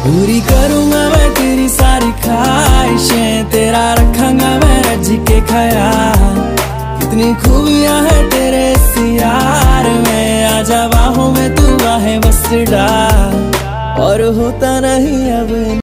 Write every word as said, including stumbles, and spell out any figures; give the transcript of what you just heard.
पूरी करूंगा मैं तेरी सारी ख्वाहिशें, तेरा रखूंगा मैं रज के ख्याल। कितनी खूबियां है तेरे इस यार में, आजा बाहों में तू आहे बस डाल। और होता नहीं अब